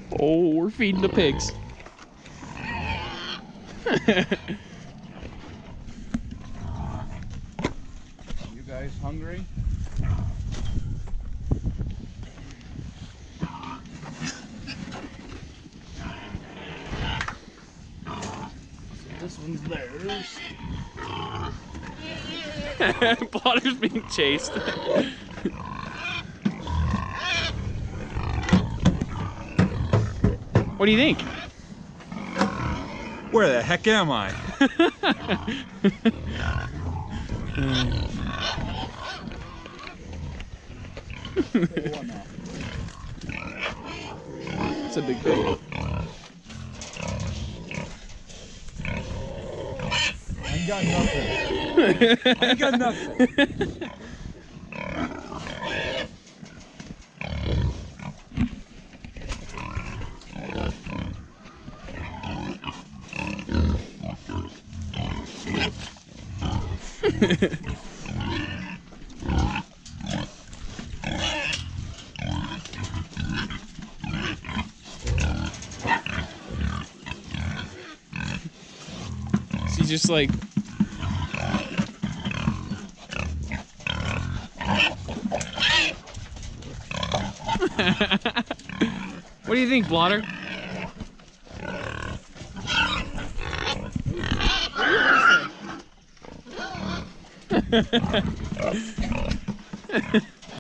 Oh, we're feeding the pigs. You guys hungry? This one's theirs. Blotter's being chased. What do you think? Where the heck am I? It's a big pig. I ain't got nothing. I ain't got nothing. She's just like... What do you think, Blotter?